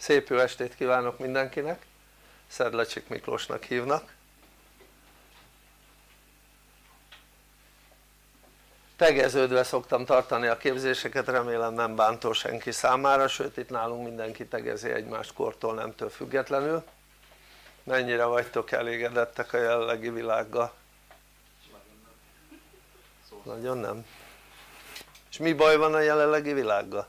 Szép jó estét kívánok mindenkinek, Szedlacsik Miklósnak hívnak. Tegeződve szoktam tartani a képzéseket, remélem nem bántó senki számára, sőt itt nálunk mindenki tegezi egymást kortól, nemtől függetlenül. Mennyire vagytok elégedettek a jelenlegi világgal? Nagyon nem? És mi baj van a jelenlegi világgal?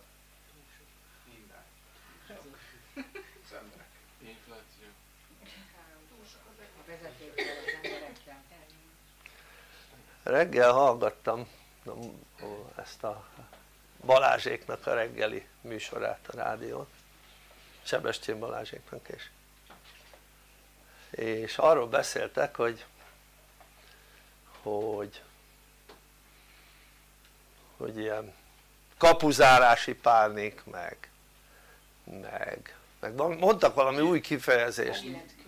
Reggel hallgattam ezt a Balázséknak a reggeli műsorát a rádión, Sebestyén Balázséknak is, és arról beszéltek, hogy ilyen kapuzárási pánik, meg mondtak valami új kifejezést.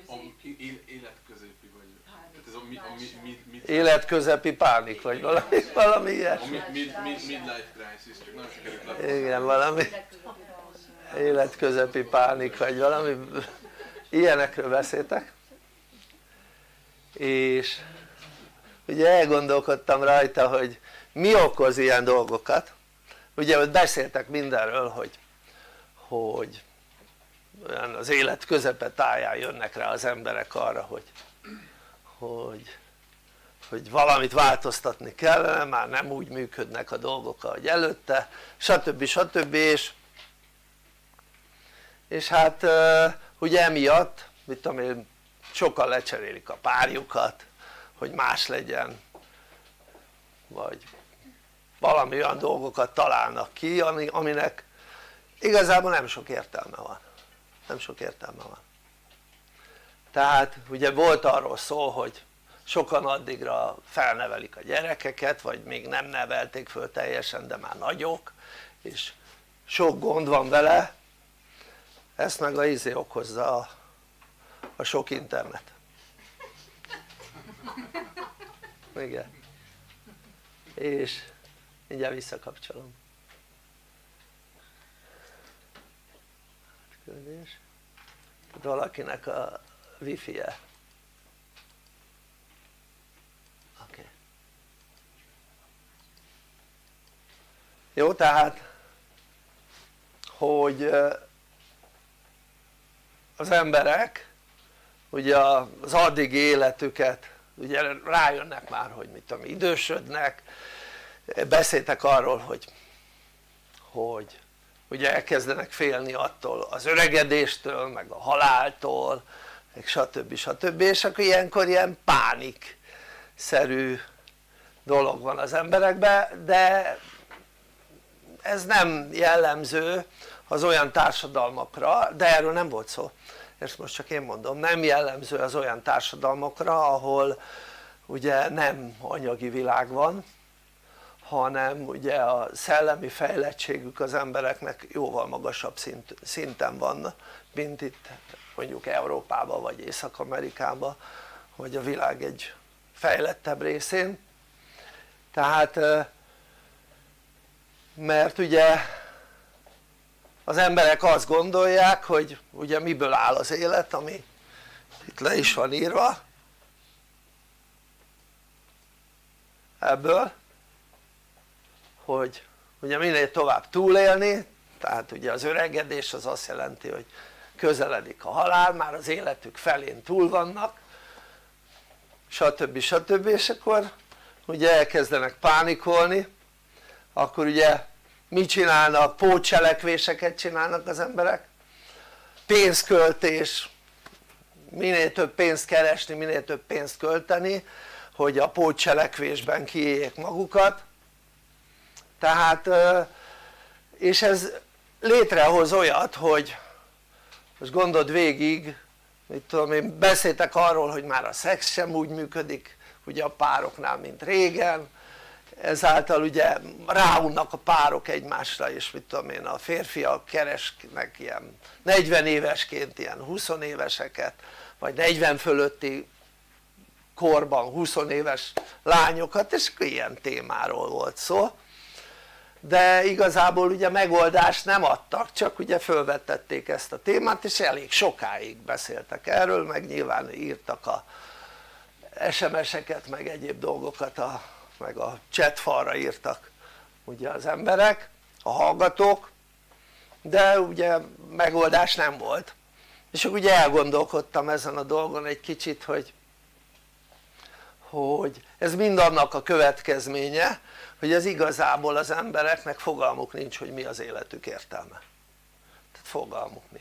Életközepi pánik, vagy valami ilyesmi. Midlife crisis, csak nem sikerült. Igen, valami életközepi pánik, vagy valami ilyenekről beszéltek, és ugye elgondolkodtam rajta, hogy mi okoz ilyen dolgokat. Ugye beszéltek mindenről, hogy az élet közepe táján jönnek rá az emberek arra, hogy valamit változtatni kellene, már nem úgy működnek a dolgok ahogy előtte, stb. És hát ugye emiatt, mit tudom én, sokan lecserélik a párjukat, hogy más legyen, vagy valami olyan dolgokat találnak ki, aminek igazából nem sok értelme van. Tehát ugye volt arról szó, hogy sokan addigra felnevelik a gyerekeket, vagy még nem nevelték föl teljesen, de már nagyok, és sok gond van vele, ezt meg a izé okozza a sok internet. Igen. És mindjárt visszakapcsolom. Küldés. Valakinek a wifi-je. Oké. Jó, tehát hogy az emberek ugye az addigi életüket ugye rájönnek már, hogy mit tudom, idősödnek, beszéltek arról, hogy ugye elkezdenek félni attól az öregedéstől, meg a haláltól, meg stb. És akkor ilyenkor ilyen pánikszerű dolog van az emberekben, de ez nem jellemző az olyan társadalmakra, de erről nem volt szó, ezt most csak én mondom, nem jellemző az olyan társadalmakra, ahol ugye nem anyagi világ van, hanem ugye a szellemi fejlettségük az embereknek jóval magasabb szinten van, mint itt mondjuk Európában vagy Észak-Amerikában, vagy a világ egy fejlettebb részén. Tehát mert ugye az emberek azt gondolják, hogy ugye miből áll az élet, ami itt le is van írva, ebből, hogy ugye minél tovább túlélni, tehát ugye az öregedés az azt jelenti, hogy közeledik a halál, már az életük felén túl vannak, stb. És akkor ugye elkezdenek pánikolni, akkor ugye mit csinálnak? Pótcselekvéseket csinálnak az emberek, pénzköltés, minél több pénzt keresni, minél több pénzt költeni, hogy a pótcselekvésben kiéljék magukat. Tehát és ez létrehoz olyat, hogy most gondold végig, mit tudom én, beszéltek arról, hogy már a szex sem úgy működik ugye a pároknál, mint régen, ezáltal ugye ráunnak a párok egymásra, és mit tudom én, a férfiak keresnek ilyen 40 évesként ilyen 20 éveseket, vagy 40 fölötti korban 20 éves lányokat, és ilyen témáról volt szó. de igazából ugye megoldást nem adtak, csak ugye fölvetették ezt a témát, és elég sokáig beszéltek erről, meg nyilván írtak a SMS-eket, meg egyéb dolgokat, meg a chatfalra írtak ugye az emberek, a hallgatók, de ugye megoldás nem volt. És akkor ugye elgondolkodtam ezen a dolgon egy kicsit, hogy ez mind annak a következménye, hogy ez igazából az embereknek fogalmuk nincs, hogy mi az életük értelme. Tehát fogalmuk nincs.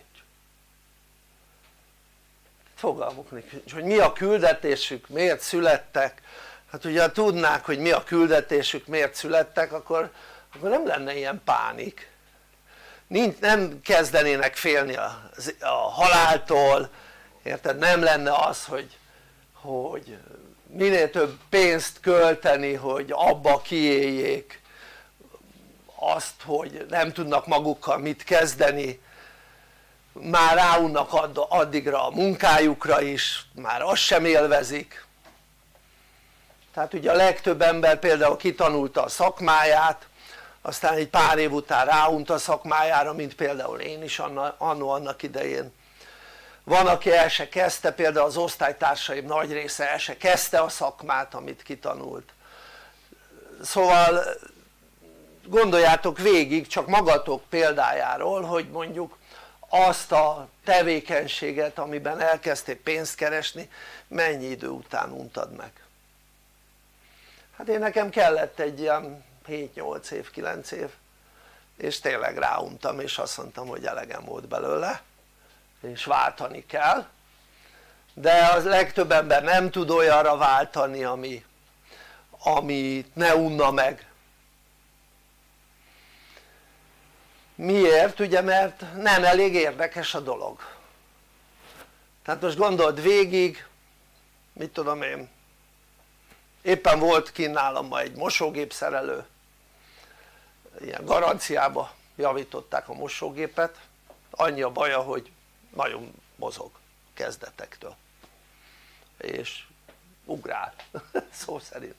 Fogalmuk nincs, hogy mi a küldetésük, miért születtek. Hát ugye ha tudnák, hogy mi a küldetésük, miért születtek, akkor nem lenne ilyen pánik. Nem kezdenének félni a haláltól, érted? Nem lenne az, hogy minél több pénzt költeni, hogy abba kiéljék azt, hogy nem tudnak magukkal mit kezdeni, már ráunnak addigra a munkájukra is, már azt sem élvezik. Tehát ugye a legtöbb ember például kitanulta a szakmáját, aztán egy pár év után ráunt a szakmájára, mint például én is annak idején. Van, aki el se kezdte, például az osztálytársaim nagy része el se kezdte a szakmát, amit kitanult. Szóval gondoljátok végig csak magatok példájáról, hogy mondjuk azt a tevékenységet, amiben elkezdtél pénzt keresni, mennyi idő után untad meg. Hát nekem kellett egy ilyen 7-8 év, 9 év, és tényleg ráuntam, és azt mondtam, hogy elegem volt belőle, és váltani kell, de a legtöbb ember nem tud olyanra váltani, ami ne unna meg. Miért? Ugye mert nem elég érdekes a dolog. Tehát most gondold végig, mit tudom én, éppen volt kint nálam ma egy mosógépszerelő, ilyen garanciába javították a mosógépet, annyi a baja, hogy nagyon mozog kezdetektől és ugrál szó szerint,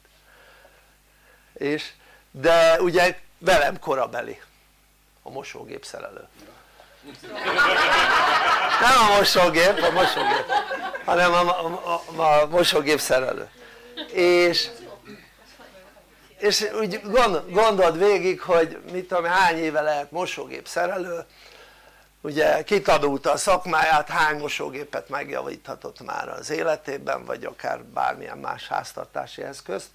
de ugye velem korabeli a mosógépszerelő, nem a mosógép, hanem a mosógépszerelő, és úgy gondold végig, hogy mit tudom, hány éve lehet mosógépszerelő, ugye kitanulta a szakmáját, hány mosógépet megjavíthatott már az életében, vagy akár bármilyen más háztartási eszközt,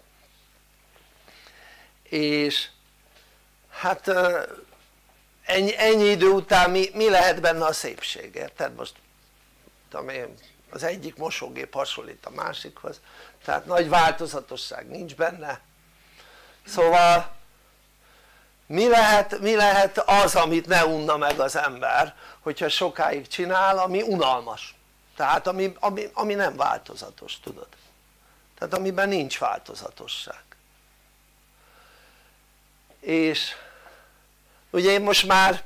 és hát ennyi idő után mi lehet benne a szépség, érted? Most tudom én, az egyik mosógép hasonlít a másikhoz, tehát nagy változatosság nincs benne, szóval mi lehet az, amit ne unna meg az ember, hogyha sokáig csinál, ami unalmas, tehát ami nem változatos, tudod, tehát amiben nincs változatosság. És ugye én most már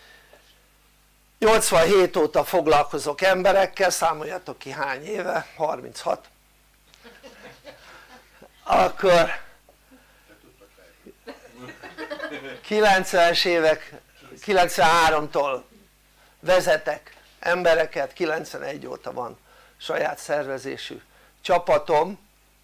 87 óta foglalkozok emberekkel, számoljatok ki hány éve, 36, akkor 90-es évek, 93-tól vezetek embereket, 91 óta van saját szervezésű csapatom,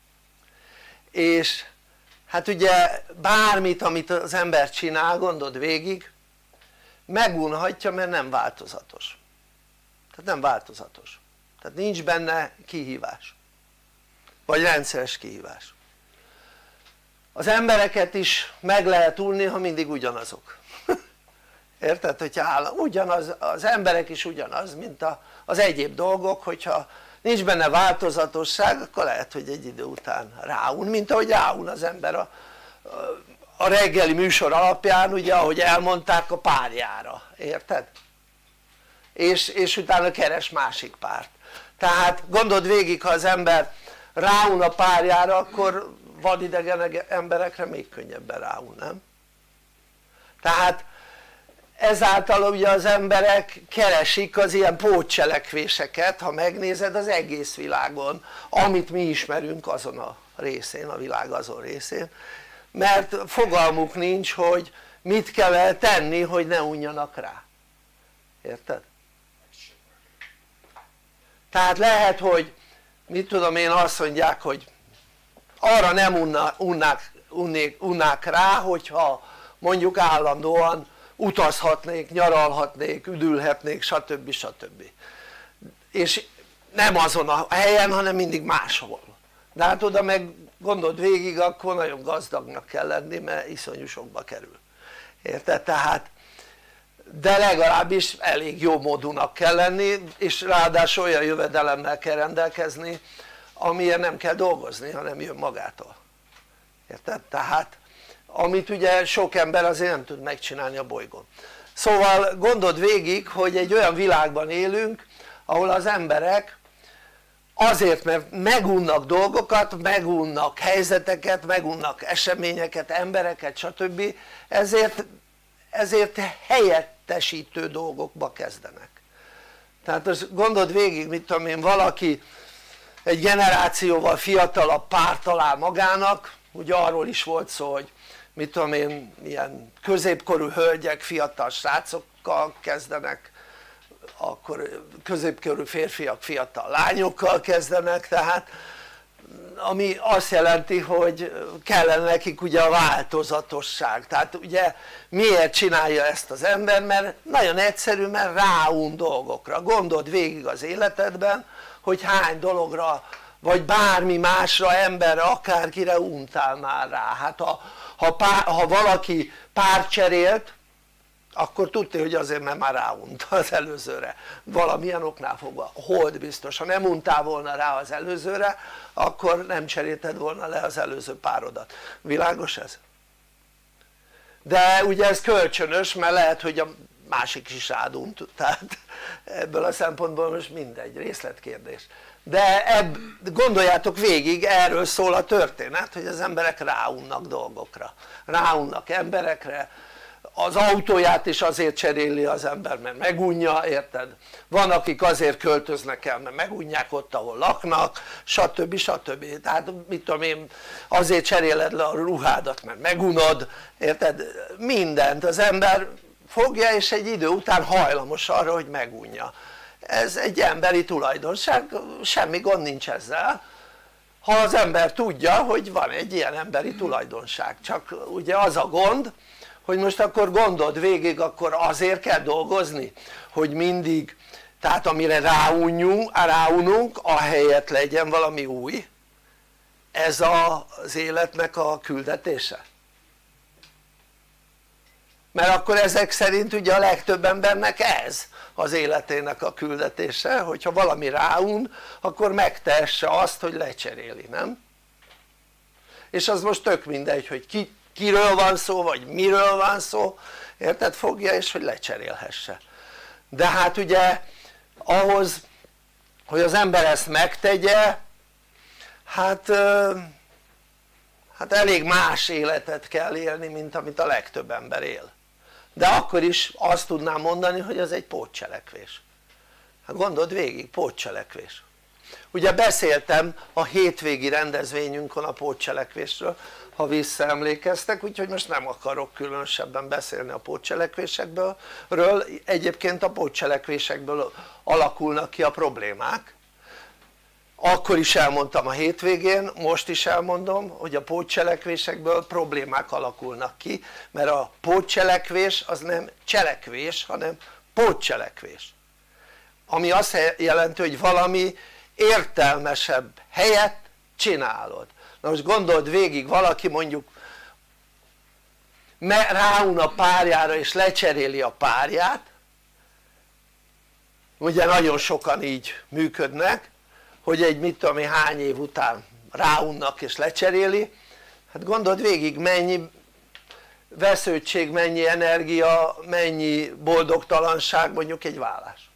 és hát ugye bármit, amit az ember csinál, gondold végig, megunhatja, mert nem változatos, tehát nem változatos, tehát nincs benne kihívás, vagy rendszeres kihívás. Az embereket is meg lehet unni, ha mindig ugyanazok érted? Hogyha ugyanaz, az emberek is ugyanaz, mint az egyéb dolgok, hogyha nincs benne változatosság, akkor lehet, hogy egy idő után ráun, mint ahogy ráun az ember a reggeli műsor alapján, ugye ahogy elmondták, a párjára, érted? És utána keres másik párt. Tehát gondold végig, ha az ember ráun a párjára, akkor vadidegen emberekre még könnyebben ráun, nem? Tehát ezáltal ugye az emberek keresik az ilyen pótcselekvéseket, ha megnézed, az egész világon, amit mi ismerünk azon a részén, a világ azon részén, mert fogalmuk nincs, hogy mit kell tenni hogy ne unjanak rá, érted? Tehát lehet hogy mit tudom én azt mondják hogy arra nem unnák rá hogyha mondjuk állandóan utazhatnék, nyaralhatnék, üdülhetnék stb. Stb. És nem azon a helyen hanem mindig máshol, de hát oda meg gondold végig akkor nagyon gazdagnak kell lenni mert iszonyú sokba kerül, érted? Tehát de legalábbis elég jó módúnak kell lenni és ráadásul olyan jövedelemmel kell rendelkezni amiért nem kell dolgozni hanem jön magától, érted? Tehát amit ugye sok ember azért nem tud megcsinálni a bolygón. Szóval gondold végig hogy egy olyan világban élünk ahol az emberek azért mert megunnak dolgokat, megunnak helyzeteket, megunnak eseményeket, embereket stb. Ezért helyettesítő dolgokba kezdenek. Tehát gondold végig mit tudom én valaki egy generációval fiatalabb párt talál magának, ugye arról is volt szó hogy mit tudom én ilyen középkorú hölgyek fiatal srácokkal kezdenek, akkor középkorú férfiak fiatal lányokkal kezdenek, tehát ami azt jelenti hogy kellene nekik ugye a változatosság. Tehát ugye miért csinálja ezt az ember? Mert nagyon egyszerű, mert ráun dolgokra. Gondold végig az életedben hogy hány dologra vagy bármi másra, emberre, akárkire untál már rá. Hát ha valaki párt cserélt akkor tudta hogy azért mert már ráunt az előzőre valamilyen oknál fogva, hold biztos, ha nem untál volna rá az előzőre akkor nem cserélted volna le az előző párodat, világos ez? De ugye ez kölcsönös mert lehet hogy a másik is rád unt, tehát ebből a szempontból most mindegy, részletkérdés, de gondoljátok végig, erről szól a történet hogy az emberek ráunnak dolgokra, ráunnak emberekre, az autóját is azért cseréli az ember mert megunja, érted? Van akik azért költöznek el mert megunják ott ahol laknak stb. Stb. Tehát mit tudom én azért cseréled le a ruhádat mert megunod, érted? Mindent az ember fogja és egy idő után hajlamos arra hogy megunja. Ez egy emberi tulajdonság, semmi gond nincs ezzel ha az ember tudja hogy van egy ilyen emberi tulajdonság, csak ugye az a gond hogy most akkor gondold végig akkor azért kell dolgozni hogy mindig tehát amire ráununk ahelyett legyen valami új, ez az életnek a küldetése? Mert akkor ezek szerint ugye a legtöbb embernek ez az életének a küldetése hogyha valami ráun akkor megtehesse azt hogy lecseréli, nem? és az most tök mindegy hogy kiről van szó vagy miről van szó, érted? Fogja és hogy lecserélhesse. De hát ugye ahhoz hogy az ember ezt megtegye hát elég más életet kell élni mint amit a legtöbb ember él, de akkor is azt tudnám mondani hogy ez egy pótcselekvés. Hát gondold végig, pótcselekvés. Ugye beszéltem a hétvégi rendezvényünkön a pótcselekvésről ha visszaemlékeztek, úgyhogy most nem akarok különösebben beszélni a pótcselekvésekről, egyébként a pótcselekvésekből alakulnak ki a problémák, akkor is elmondtam a hétvégén, most is elmondom hogy a pótcselekvésekből problémák alakulnak ki mert a pótcselekvés az nem cselekvés hanem pótcselekvés ami azt jelenti hogy valami értelmesebb helyett csinálod. Na most gondold végig valaki mondjuk ráun a párjára és lecseréli a párját, ugye nagyon sokan így működnek hogy egy mit tudom én hány év után ráunnak és lecseréli, hát gondold végig mennyi vesződtség, mennyi energia, mennyi boldogtalanság mondjuk egy vállás,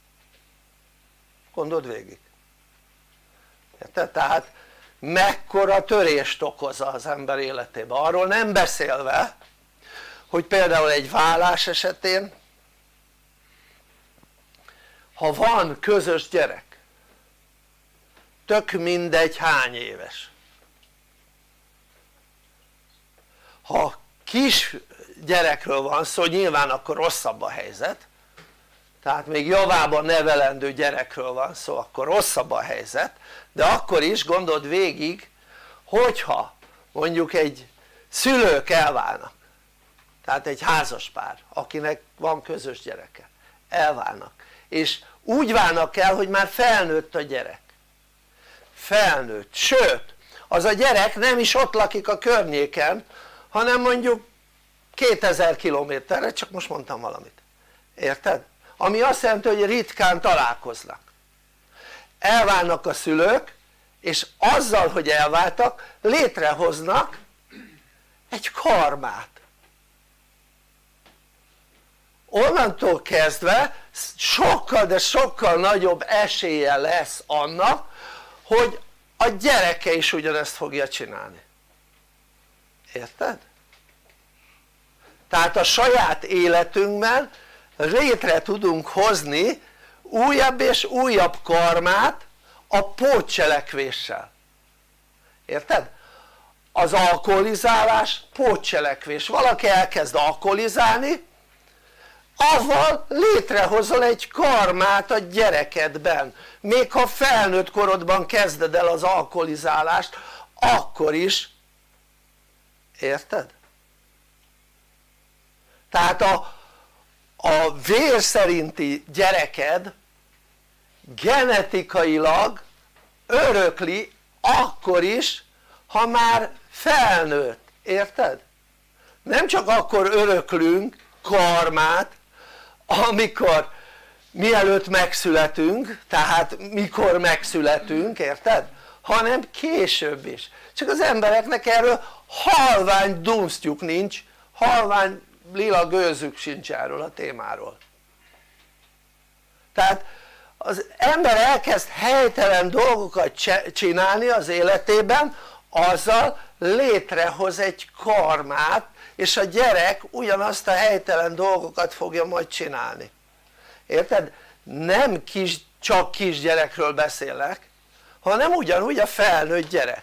gondold végig, érted? Tehát mekkora törést okoz az ember életében, arról nem beszélve hogy például egy vállás esetén ha van közös gyerek tök mindegy hány éves, ha kis gyerekről van szó, nyilván akkor rosszabb a helyzet, tehát még javában nevelendő gyerekről van szó, akkor rosszabb a helyzet, de akkor is gondold végig, hogyha mondjuk egy szülők elválnak, tehát egy házaspár, akinek van közös gyereke, elválnak, és úgy válnak el, hogy már felnőtt a gyerek, felnőtt, sőt az a gyerek nem is ott lakik a környéken, hanem mondjuk 2000 kilométerre, csak most mondtam valamit, érted? Ami azt jelenti, hogy ritkán találkoznak. Elválnak a szülők, és azzal, hogy elváltak, létrehoznak egy karmát. Onnantól kezdve sokkal, de sokkal nagyobb esélye lesz annak, hogy a gyereke is ugyanezt fogja csinálni. Érted? Tehát a saját életünkben létre tudunk hozni újabb és újabb karmát a pótcselekvéssel. Érted? Az alkoholizálás pótcselekvés. Valaki elkezd alkoholizálni, avval létrehozol egy karmát a gyerekedben. Még ha felnőtt korodban kezded el az alkoholizálást, akkor is, érted? Tehát a vér szerinti gyereked genetikailag örökli akkor is, ha már felnőtt, érted? Nem csak akkor öröklünk karmát, amikor mielőtt megszületünk, tehát mikor megszületünk, érted? Hanem később is. Csak az embereknek erről halvány dunsztjuk nincs, halvány lila gőzük sincs erről a témáról. Tehát az ember elkezd helytelen dolgokat csinálni az életében, azzal létrehoz egy karmát, és a gyerek ugyanazt a helytelen dolgokat fogja majd csinálni. Érted? Nem csak kisgyerekről beszélek, hanem ugyanúgy a felnőtt gyerek.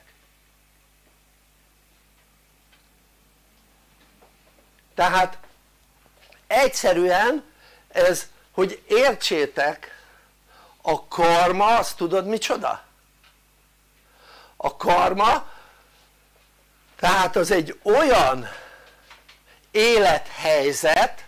Tehát egyszerűen ez, hogy értsétek, a karma, azt tudod micsoda? A karma tehát az egy olyan élethelyzet,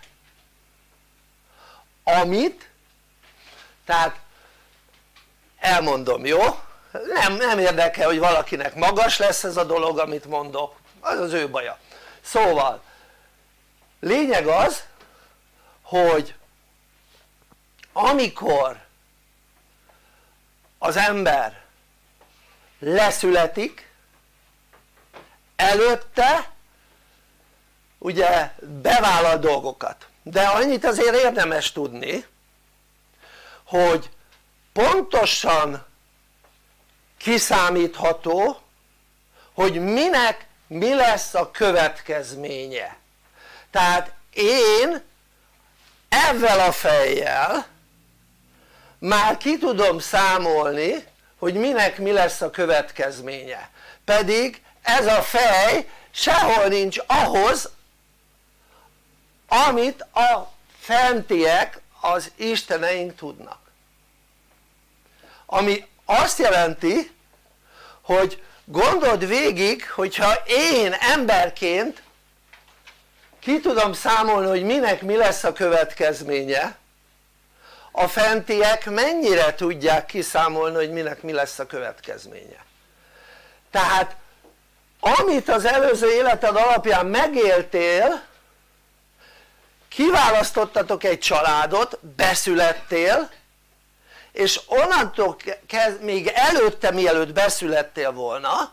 amit, tehát elmondom, jó? Nem érdekel, hogy valakinek magas lesz ez a dolog, amit mondok, az az ő baja. Szóval lényeg az, hogy amikor az ember leszületik, előtte ugye bevállal dolgokat, de annyit azért érdemes tudni, hogy pontosan kiszámítható, hogy minek mi lesz a következménye. Tehát én ezzel a fejjel már ki tudom számolni, hogy minek mi lesz a következménye, pedig ez a fej sehol nincs ahhoz, amit a fentiek, az isteneink tudnak. Ami azt jelenti, hogy gondold végig, hogyha én emberként ki tudom számolni, hogy minek mi lesz a következménye, a fentiek mennyire tudják kiszámolni, hogy minek mi lesz a következménye. Tehát amit az előző életed alapján megéltél, kiválasztottatok egy családot, beszülettél, és onnantól még előtte, mielőtt beszülettél volna,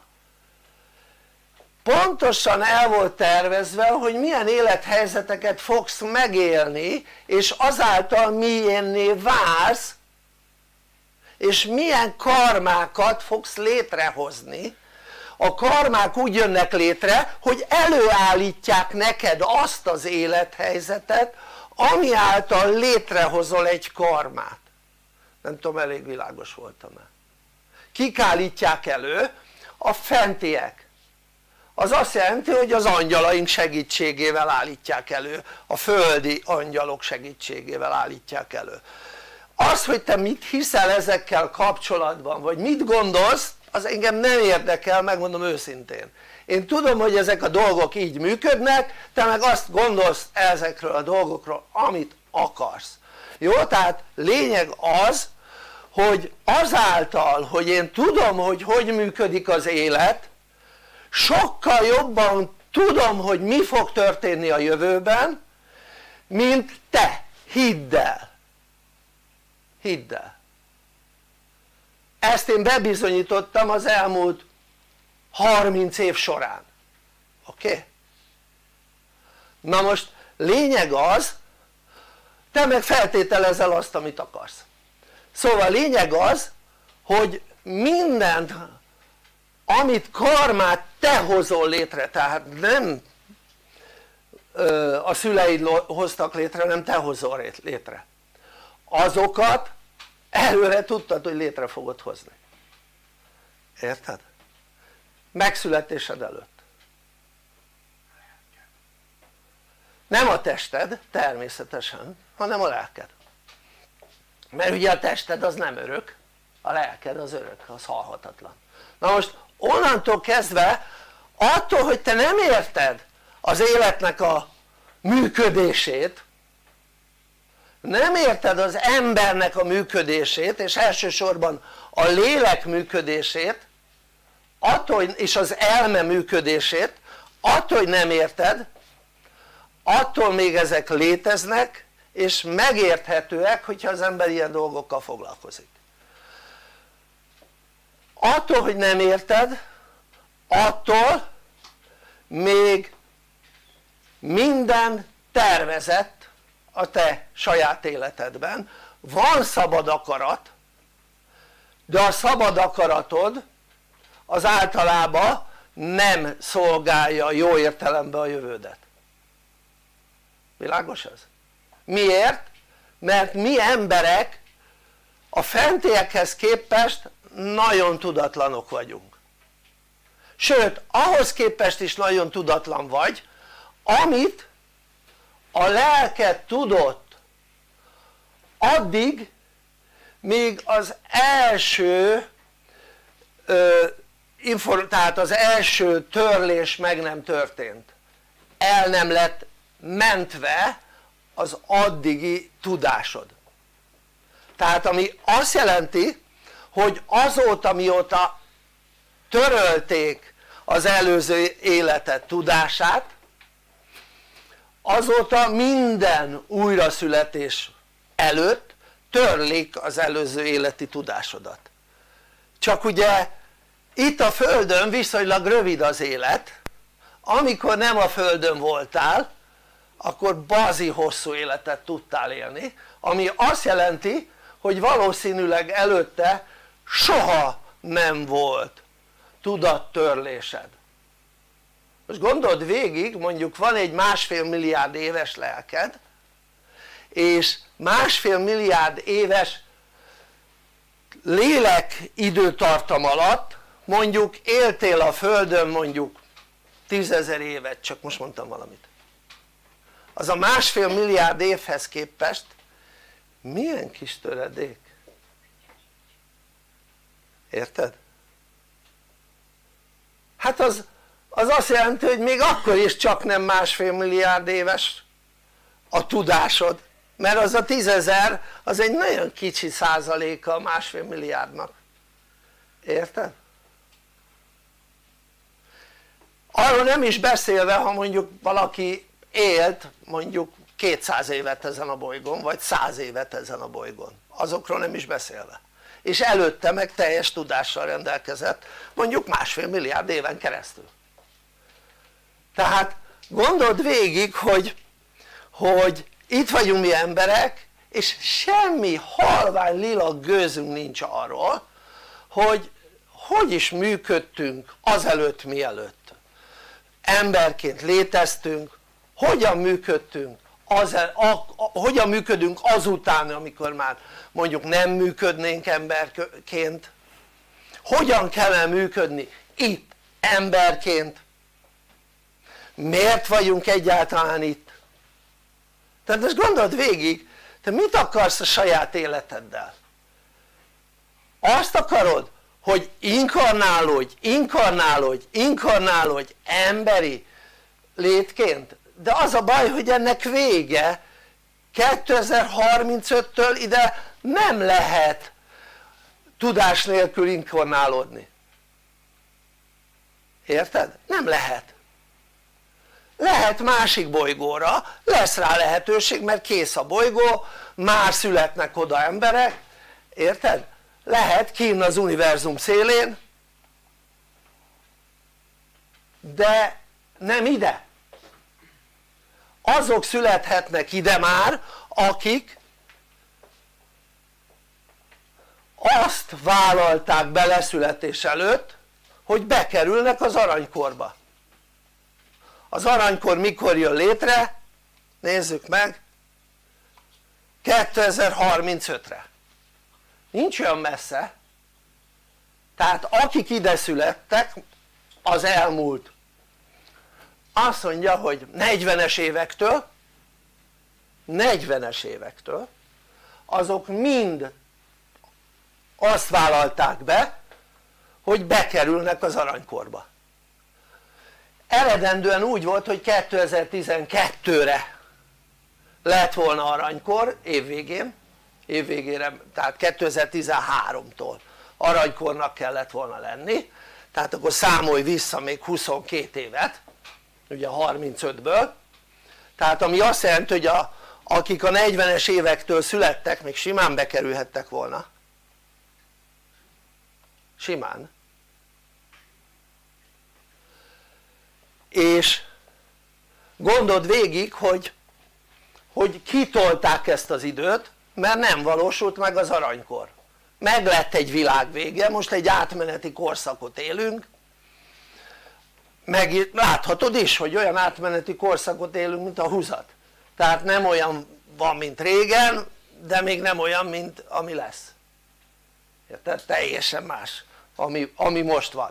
pontosan el volt tervezve, hogy milyen élethelyzeteket fogsz megélni, és azáltal milyenné válsz, és milyen karmákat fogsz létrehozni. A karmák úgy jönnek létre, hogy előállítják neked azt az élethelyzetet, ami által létrehozol egy karmát. Nem tudom, elég világos voltam-e? Kik állítják elő? A fentiek. az azt jelenti, hogy az angyalaink segítségével állítják elő, a földi angyalok segítségével állítják elő. Az, hogy te mit hiszel ezekkel kapcsolatban, vagy mit gondolsz, az engem nem érdekel, megmondom őszintén. Én tudom, hogy ezek a dolgok így működnek, te meg azt gondolsz ezekről a dolgokról, amit akarsz. Jó? Tehát lényeg az, hogy azáltal, hogy én tudom, hogy hogy működik az élet, sokkal jobban tudom, hogy mi fog történni a jövőben, mint te. Hidd el. Hidd el. Ezt én bebizonyítottam az elmúlt 30 év során. Oké? Na most lényeg az, te meg feltételezel azt, amit akarsz. Szóval lényeg az, hogy mindent, amit karmát te hozol létre, tehát nem a szüleid hoztak létre, hanem te hozol létre, azokat előre tudtad, hogy létre fogod hozni. Érted? Megszületésed előtt. Nem a tested természetesen, hanem a lelked. Mert ugye a tested az nem örök, a lelked az örök, az halhatatlan. Na most onnantól kezdve, attól, hogy te nem érted az életnek a működését, nem érted az embernek a működését, és elsősorban a lélek működését, attól, és az elme működését, attól, hogy nem érted, attól még ezek léteznek, és megérthetőek, hogyha az ember ilyen dolgokkal foglalkozik. Attól, hogy nem érted, attól még minden tervezett a te saját életedben. Van szabad akarat, de a szabad akaratod az általában nem szolgálja jó értelemben a jövődet. Világos ez? Miért? Mert mi emberek a fentiekhez képest nagyon tudatlanok vagyunk. Sőt, ahhoz képest is nagyon tudatlan vagy, amit a lelked tudott addig, míg az első tehát az első törlés meg nem történt, el nem lett mentve az addigi tudásod. Tehát ami azt jelenti, hogy azóta mióta törölték az előző életed tudását, azóta minden újraszületés előtt törlik az előző életi tudásodat. Csak ugye itt a földön viszonylag rövid az élet, amikor nem a földön voltál, akkor bazi hosszú életet tudtál élni, ami azt jelenti, hogy valószínűleg előtte soha nem volt tudattörlésed. Most gondold végig, mondjuk van egy 1,5 milliárd éves lelked, és 1,5 milliárd éves lélek időtartam alatt mondjuk éltél a földön mondjuk 10 000 évet, csak most mondtam valamit. Az a 1,5 milliárd évhez képest milyen kis töredék? Érted? Hát az azt jelenti, hogy még akkor is csak nem 1,5 milliárd éves a tudásod, mert az a 10 000 az egy nagyon kicsi százaléka a 1,5 milliárdnak. Érted? Arról nem is beszélve, ha mondjuk valaki élt mondjuk 200 évet ezen a bolygón, vagy 100 évet ezen a bolygón, azokról nem is beszélve, és előtte meg teljes tudással rendelkezett mondjuk 1,5 milliárd éven keresztül. Tehát gondold végig, hogy itt vagyunk mi emberek, és semmi halvány lila gőzünk nincs arról, hogy hogy is működtünk azelőtt mielőtt emberként léteztünk, hogyan működtünk, hogyan működünk azután, amikor már mondjuk nem működnénk emberként, hogyan kellene működni itt emberként, miért vagyunk egyáltalán itt? Tehát most gondold végig, te mit akarsz a saját életeddel? Azt akarod, hogy inkarnálódj emberi létként, de az a baj, hogy ennek vége 2035-től ide nem lehet tudás nélkül inkarnálódni, érted? nem lehet. Lehet másik bolygóra, lesz rá lehetőség, mert kész a bolygó, már születnek oda emberek, érted? lehet kinn az univerzum szélén, de nem ide. Azok születhetnek ide már, akik azt vállalták beleszületés előtt, hogy bekerülnek az aranykorba. Az aranykor mikor jön létre? Nézzük meg, 2035-re. Nincs olyan messze. Tehát akik ide születtek az elmúlt, azt mondja, hogy 40-es évektől azok mind azt vállalták be, hogy bekerülnek az aranykorba. Eredendően úgy volt, hogy 2012-re lett volna aranykor évvégére, tehát 2013-tól aranykornak kellett volna lenni, tehát akkor számolj vissza még 22 évet, ugye 35-ből, tehát ami azt jelenti, hogy akik a 40-es évektől születtek, még simán bekerülhettek volna, simán, és gondold végig, hogy kitolták ezt az időt, mert nem valósult meg az aranykor. Meg lett egy világ vége, most egy átmeneti korszakot élünk, meg láthatod is, hogy olyan átmeneti korszakot élünk, mint a 20-at. Tehát nem olyan van, mint régen, de még nem olyan, mint ami lesz. Érted? Teljesen más, ami most van.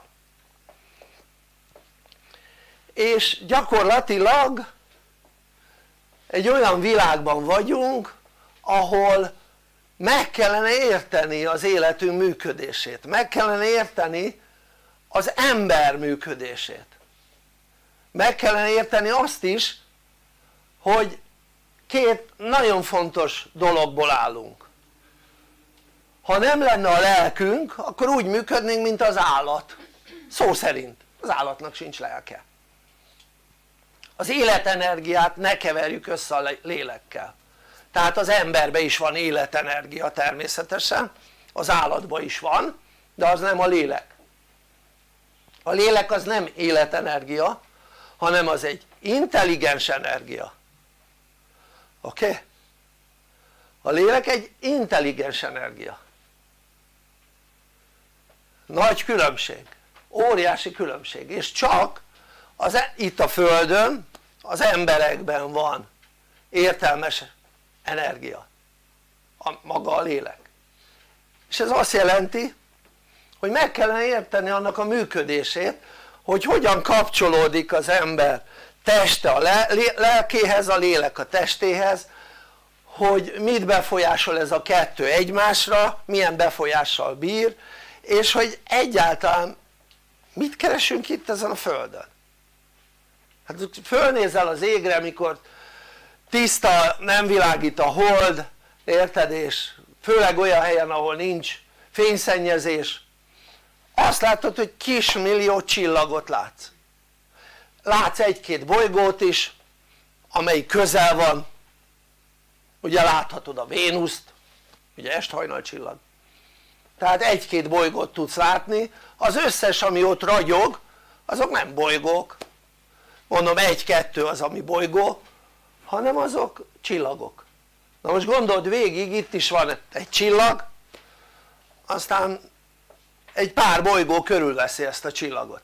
És gyakorlatilag egy olyan világban vagyunk, ahol meg kellene érteni az életünk működését, meg kellene érteni az ember működését, meg kellene érteni azt is, hogy két nagyon fontos dologból állunk. Ha nem lenne a lelkünk, akkor úgy működnénk, mint az állat, szó szerint. Az állatnak sincs lelke. Az életenergiát ne keverjük össze a lélekkel. Tehát az emberben is van életenergia természetesen, az állatban is van, de az nem a lélek. A lélek az nem életenergia, hanem az egy intelligens energia. Oké? A lélek egy intelligens energia. Nagy különbség, óriási különbség, és csak itt a földön az emberekben van értelmes energia, maga a lélek, és ez azt jelenti, hogy meg kellene érteni annak a működését, hogy hogyan kapcsolódik az ember teste a lelkéhez, a lélek a testéhez, hogy mit befolyásol ez a kettő egymásra, milyen befolyással bír, és hogy egyáltalán mit keresünk itt ezen a földön. Hát fölnézel az égre, mikor tiszta, nem világít a hold, érted, és főleg olyan helyen, ahol nincs fényszennyezés, azt látod, hogy kismillió csillagot látsz. Látsz egy-két bolygót is, amelyik közel van, ugye láthatod a Vénuszt, ugye esthajnal csillag, tehát egy-két bolygót tudsz látni, az összes ami ott ragyog azok nem bolygók, mondom egy-kettő az ami bolygó, hanem azok csillagok. Na most gondold végig, itt is van egy csillag, aztán egy pár bolygó körülveszi ezt a csillagot,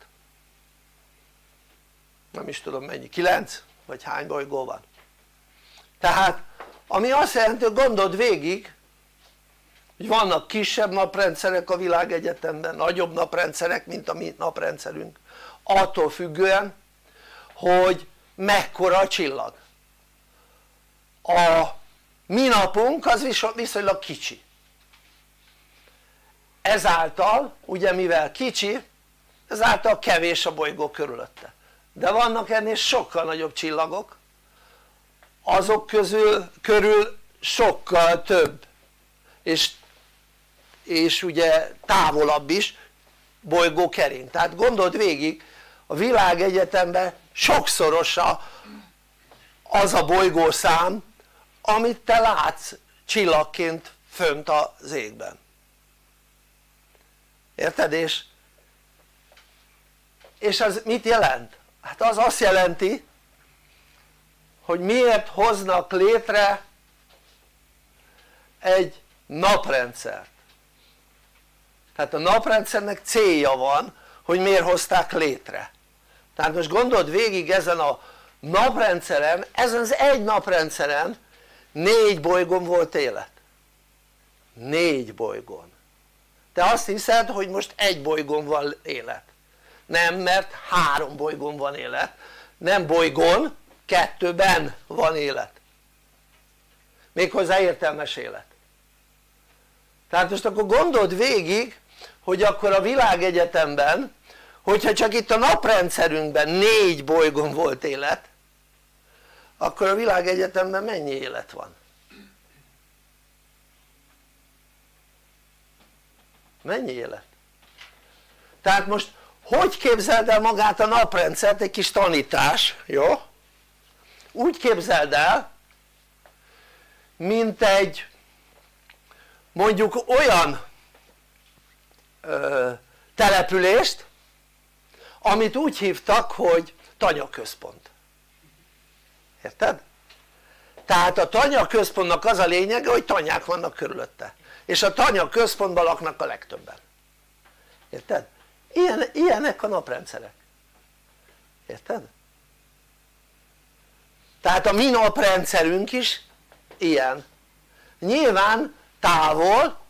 nem is tudom mennyi, 9 vagy hány bolygó van. Tehát ami azt jelenti, hogy gondold végig, hogy vannak kisebb naprendszerek a világegyetemben, nagyobb naprendszerek mint a mi naprendszerünk, attól függően hogy mekkora a csillag. A mi napunk az viszonylag kicsi, ezáltal ugye mivel kicsi, ezáltal kevés a bolygó körülötte, de vannak ennél sokkal nagyobb csillagok, azok körül sokkal több és ugye távolabb is bolygó kering. Tehát gondold végig, a világegyetemben sokszorosa az a bolygószám amit te látsz csillagként fönt az égben, érted? És az mit jelent? Hát az azt jelenti, hogy miért hoznak létre egy naprendszert. Tehát a naprendszernek célja van, hogy miért hozták létre. Tehát most gondold végig, ezen a naprendszeren, ezen az egy naprendszeren 4 bolygón volt élet. 4 bolygón. Te azt hiszed, hogy most egy bolygón van élet. Nem, mert 3 bolygón van élet. Nem bolygón, 2-ben van élet. Méghozzá értelmes élet. Tehát most akkor gondold végig, hogy akkor a világegyetemben, hogyha csak itt a naprendszerünkben 4 bolygón volt élet, akkor a világegyetemben mennyi élet van? Mennyi élet? Tehát most hogy képzeld el magát a naprendszert, egy kis tanítás, jó? Úgy képzeld el, mint egy mondjuk olyan települést, amit úgy hívtak, hogy tanyaközpont, érted? Tehát a tanyaközpontnak az a lényege, hogy tanyák vannak körülötte, és a tanyaközpontban laknak a legtöbben, érted? Ilyenek a naprendszerek, érted? Tehát a mi naprendszerünk is ilyen. Nyilván távol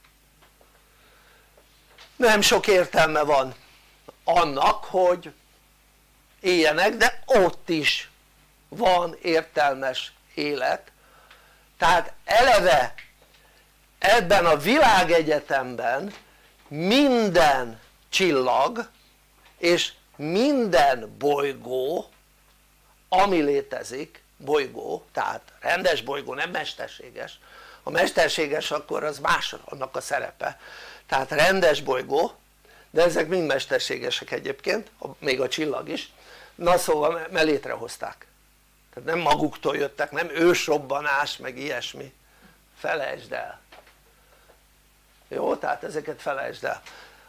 nem sok értelme van annak, hogy éljenek, de ott is van értelmes élet. Tehát eleve ebben a világegyetemben minden csillag és minden bolygó, ami létezik, bolygó, tehát rendes bolygó, nem mesterséges, a mesterséges akkor az más, annak a szerepe, tehát rendes bolygó, de ezek mind mesterségesek egyébként, még a csillag is, na szóval mert létrehozták, tehát nem maguktól jöttek, nem ősrobbanás meg ilyesmi, felejtsd el, jó? Tehát ezeket felejtsd el,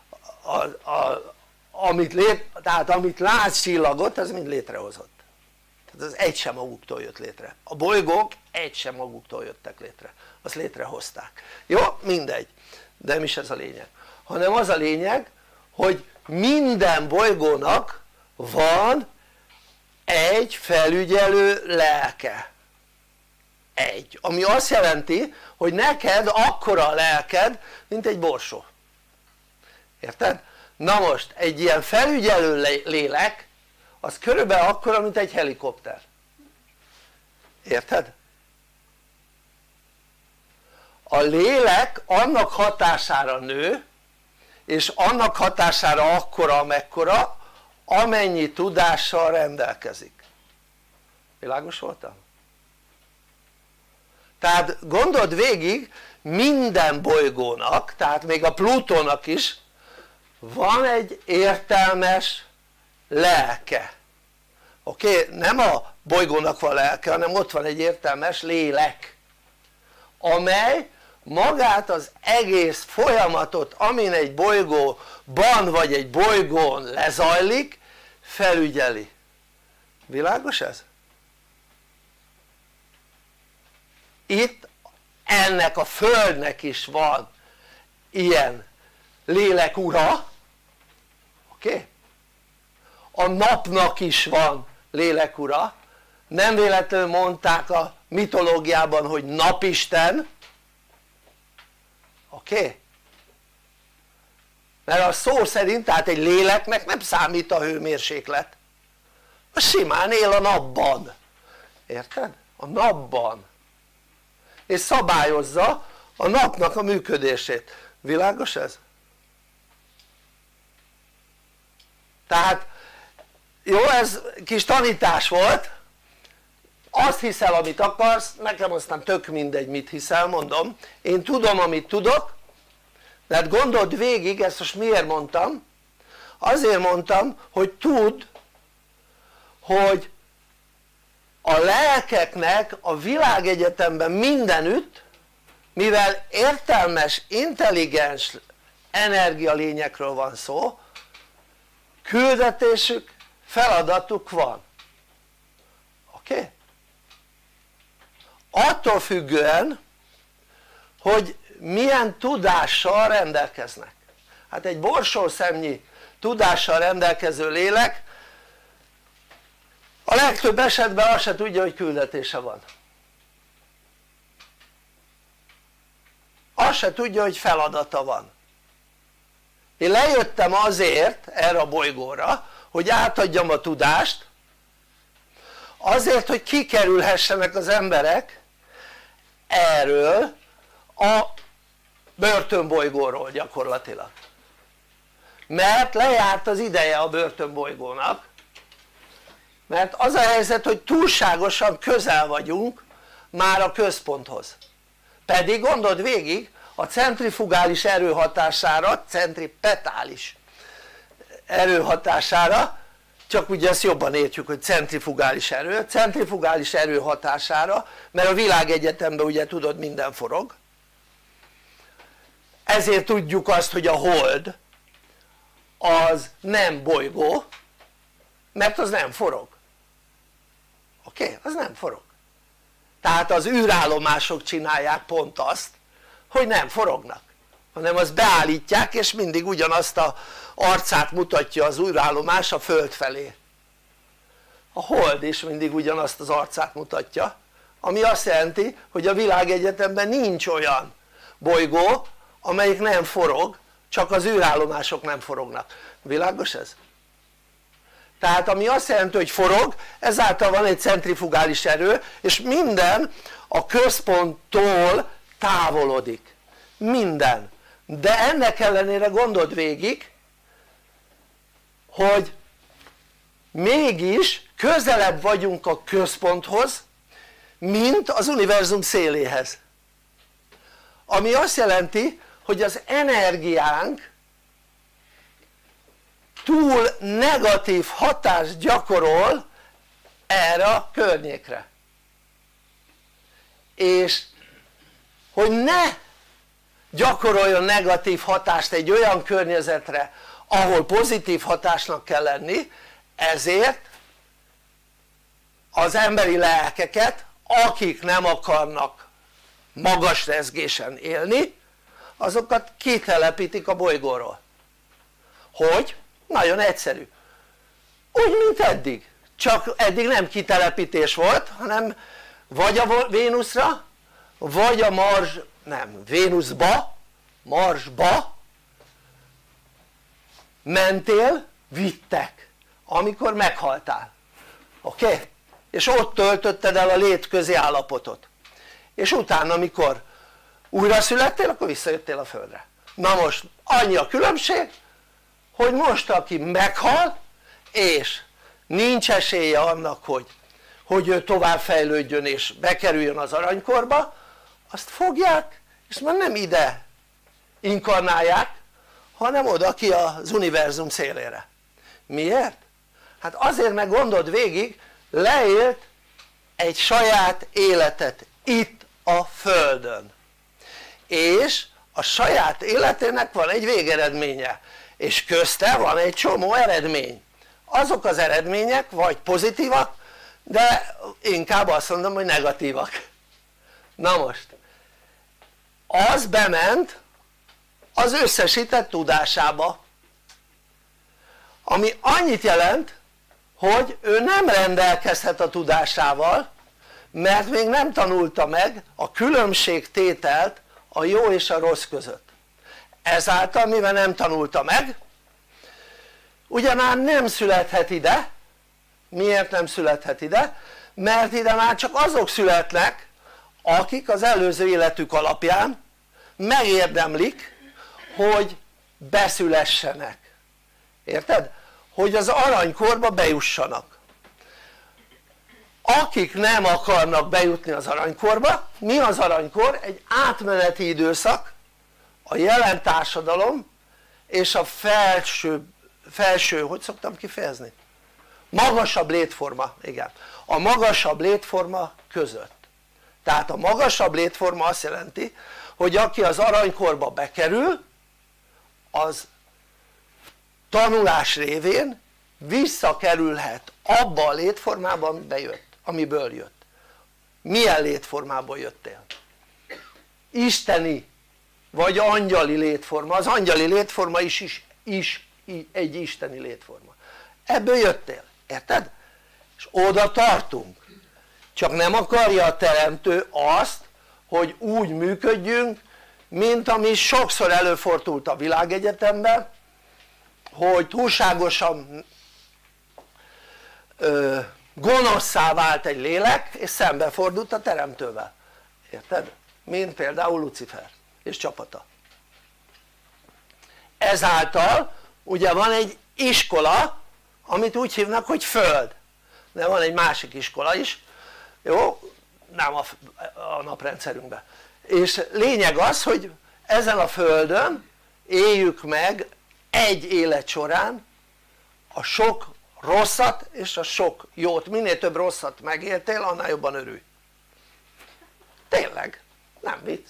tehát amit látsz csillagot, az mind létrehozott, tehát az egy sem maguktól jött létre, a bolygók egy sem maguktól jöttek létre, azt létrehozták, jó? Mindegy, de nem is ez a lényeg, hanem az a lényeg, hogy minden bolygónak van egy felügyelő lelke, egy, ami azt jelenti, hogy neked akkora a lelked, mint egy borsó, érted? Na most egy ilyen felügyelő lélek az körülbelül akkora, mint egy helikopter, érted? A lélek annak hatására nő, és annak hatására akkora amekkora, amennyi tudással rendelkezik. Világos voltam? Tehát gondold végig, minden bolygónak, tehát még a Plutónak is van egy értelmes lelke, oké? Nem a bolygónak van lelke, hanem ott van egy értelmes lélek, amely magát az egész folyamatot, amin egy bolygóban vagy egy bolygón lezajlik, felügyeli. Világos ez? Itt ennek a Földnek is van ilyen lélekura, oké? A napnak is van lélekura, nem véletlenül mondták a mitológiában, hogy napisten, oké? Mert a szó szerint, tehát egy léleknek nem számít a hőmérséklet, simán él a napban, érted? A napban, és szabályozza a napnak a működését. Világos ez? Tehát jó, ez kis tanítás volt, azt hiszel amit akarsz, nekem aztán tök mindegy mit hiszel, mondom, én tudom amit tudok, de hát gondold végig, ezt most miért mondtam? Azért mondtam, hogy tudd, hogy a lelkeknek a világegyetemben mindenütt, mivel értelmes, intelligens energialényekről van szó, küldetésük, feladatuk van. Oké? Attól függően, hogy milyen tudással rendelkeznek. Hát egy borsószemnyi tudással rendelkező lélek a legtöbb esetben azt se tudja, hogy küldetése van. Azt se tudja, hogy feladata van. Én lejöttem azért erre a bolygóra, hogy átadjam a tudást, azért, hogy kikerülhessenek az emberek erről a börtönbolygóról gyakorlatilag. Mert lejárt az ideje a börtönbolygónak, mert az a helyzet, hogy túlságosan közel vagyunk már a központhoz. Pedig gondold végig, a centrifugális erő hatására, centripetális erő hatására, csak ugye ezt jobban értjük, hogy centrifugális erő hatására, mert a világegyetemben ugye tudod minden forog, ezért tudjuk azt, hogy a hold az nem bolygó, mert az nem forog. Oké? Az nem forog. Tehát az űrállomások csinálják pont azt, hogy nem forognak, hanem azt beállítják, és mindig ugyanazt az arcát mutatja az űrállomás a Föld felé. A hold is mindig ugyanazt az arcát mutatja, ami azt jelenti, hogy a világegyetemben nincs olyan bolygó, amelyik nem forog, csak az űrállomások nem forognak. Világos ez? Tehát ami azt jelenti, hogy forog, ezáltal van egy centrifugális erő, és minden a központtól távolodik. Minden. De ennek ellenére gondold végig, hogy mégis közelebb vagyunk a központhoz, mint az univerzum széléhez. Ami azt jelenti, hogy az energiánk túl negatív hatást gyakorol erre a környékre. És hogy ne gyakoroljon negatív hatást egy olyan környezetre, ahol pozitív hatásnak kell lenni, ezért az emberi lelkeket, akik nem akarnak magas rezgésen élni, azokat kitelepítik a bolygóról. Hogy? Nagyon egyszerű. Úgy, mint eddig. Csak eddig nem kitelepítés volt, hanem vagy a Vénuszra, vagy a Vénuszba, Marsba mentél, vittek, amikor meghaltál. Oké? És ott töltötted el a létközi állapotot. És utána, amikor újra születtél, akkor visszajöttél a Földre. Na most annyi a különbség, hogy most aki meghal, és nincs esélye annak, hogy ő tovább fejlődjön és bekerüljön az aranykorba, azt fogják, és már nem ide inkarnálják, hanem oda ki az univerzum szélére. Miért? Hát azért, meg gondold végig, leélt egy saját életet itt a Földön, és a saját életének van egy végeredménye, és közte van egy csomó eredmény. Azok az eredmények vagy pozitívak, de inkább azt mondom, hogy negatívak. Na most, az bement az összesített tudásába, ami annyit jelent, hogy ő nem rendelkezhet a tudásával, mert még nem tanulta meg a különbségtételt a jó és a rossz között. Ezáltal, mivel nem tanulta meg, ugyanán nem születhet ide, Miért nem születhet ide? Mert ide már csak azok születnek, akik az előző életük alapján megérdemlik, hogy beszülessenek. Érted? Hogy az aranykorba bejussanak. Akik nem akarnak bejutni az aranykorba, mi az aranykor? Egy átmeneti időszak a jelen társadalom és a felső, hogy szoktam kifejezni? Magasabb létforma, igen, a magasabb létforma között. Tehát a magasabb létforma azt jelenti, hogy aki az aranykorba bekerül, az tanulás révén visszakerülhet abba a létformában bejött, amiből jött. Milyen létformából jöttél? Isteni vagy angyali létforma. Az angyali létforma is egy isteni létforma. Ebből jöttél, érted? És oda tartunk. Csak nem akarja a teremtő azt, hogy úgy működjünk, mint ami sokszor előfordult a világegyetemben, hogy túlságosan gonoszszá vált egy lélek és szembefordult a teremtővel, érted? Mint például Lucifer és csapata. Ezáltal ugye van egy iskola, amit úgy hívnak, hogy föld, de van egy másik iskola is, jó? Nem a naprendszerünkben, és lényeg az, hogy ezen a földön éljük meg egy élet során a sok rosszat és a sok jót. Minél több rosszat megéltél, annál jobban örülj. Tényleg, nem vicc.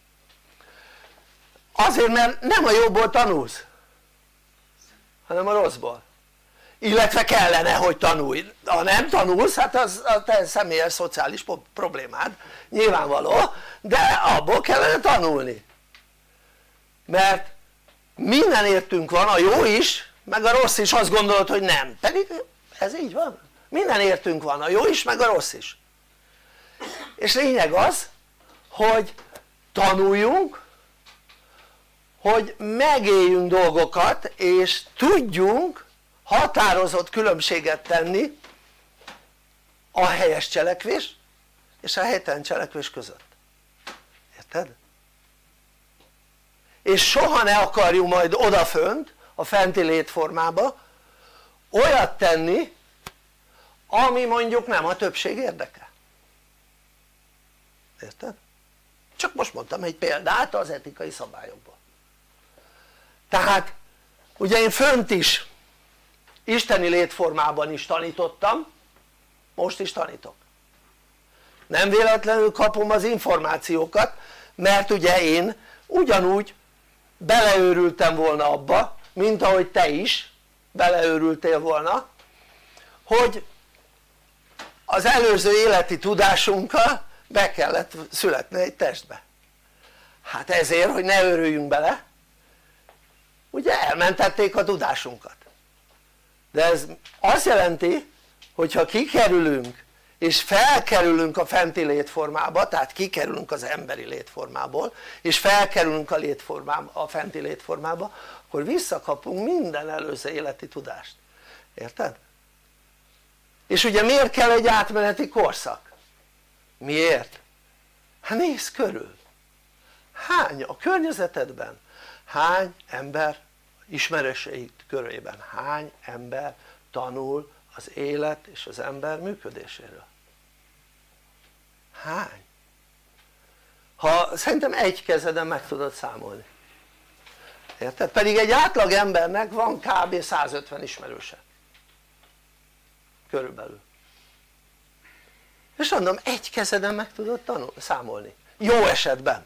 Azért, mert nem a jóból tanulsz, hanem a rosszból. Illetve kellene, hogy tanulj. Ha nem tanulsz, hát az a te személyes szociális problémád, nyilvánvaló, de abból kellene tanulni. Mert minden értünk van, a jó is, meg a rossz is, azt gondolod, hogy nem, pedig ez így van. Minden értünk van, a jó is, meg a rossz is. És lényeg az, hogy tanuljunk, hogy megéljünk dolgokat, és tudjunk határozott különbséget tenni a helyes cselekvés és a helytelen cselekvés között. Érted? És soha ne akarjunk majd odafönt a fenti létformába olyat tenni, ami mondjuk nem a többség érdeke. Érted? Csak most mondtam egy példát az etikai szabályokból. Tehát ugye én fönt is isteni létformában is tanítottam, most is tanítok. Nem véletlenül kapom az információkat, mert ugye én ugyanúgy beleőrültem volna abba, mint ahogy te is beleőrültél volna, hogy az előző életi tudásunkkal be kellett születni egy testbe. Hát ezért, hogy ne őrüljünk bele, ugye elmentették a tudásunkat. De ez azt jelenti, hogy ha kikerülünk és felkerülünk a fenti létformába, tehát kikerülünk az emberi létformából és felkerülünk a fenti létformába, akkor visszakapunk minden előző életi tudást. Érted? És ugye miért kell egy átmeneti korszak? Miért? Hát nézz körül, hány a környezetedben, hány ember ismerőseid körében, hány ember tanul az élet és az ember működéséről? Hány? Szerintem egy kezeden meg tudod számolni, érted? Pedig egy átlag embernek van kb. 150 ismerőse körülbelül, és mondom, egy kezeden meg tudod számolni, jó esetben,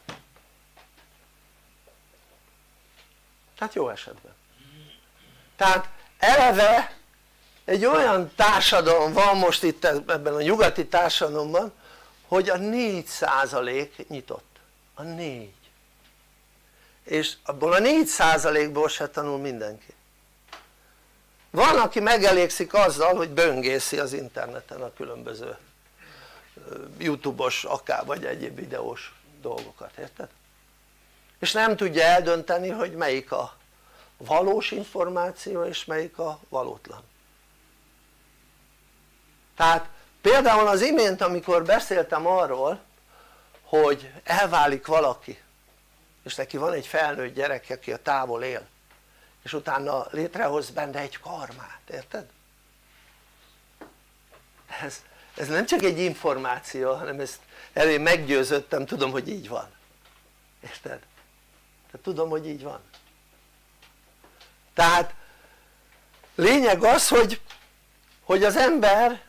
tehát jó esetben. Tehát eleve egy olyan társadalom van most itt ebben a nyugati társadalomban, hogy a 4% nyitott, a 4, és abból a 4%-ból se tanul mindenki. Van, aki megelégszik azzal, hogy böngészi az interneten a különböző YouTube-os akár vagy egyéb videós dolgokat, érted? És nem tudja eldönteni, hogy melyik a valós információ és melyik a valótlan. Tehát például az imént, amikor beszéltem arról, hogy elválik valaki, és neki van egy felnőtt gyerek, aki a távol él, és utána létrehoz benne egy karmát, érted? Ez nem csak egy információ, hanem ezt elég meggyőződtem, tudom, hogy így van, érted? Tehát tudom, hogy így van. Tehát lényeg az, hogy az ember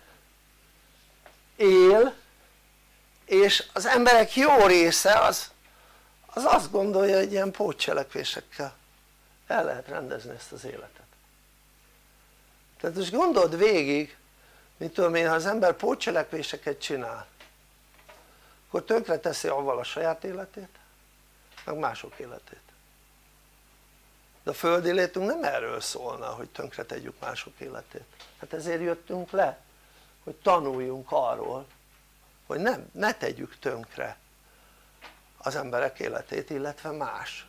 él, és az emberek jó része az azt gondolja, hogy ilyen pótcselekvésekkel el lehet rendezni ezt az életet. Tehát most gondold végig, mit tudom én, ha az ember pótcselekvéseket csinál, akkor tönkreteszi avval a saját életét, meg mások életét. De a földi létünk nem erről szólna, hogy tönkretegyük mások életét. Hát ezért jöttünk le, hogy tanuljunk arról, hogy ne tegyük tönkre az emberek életét, illetve más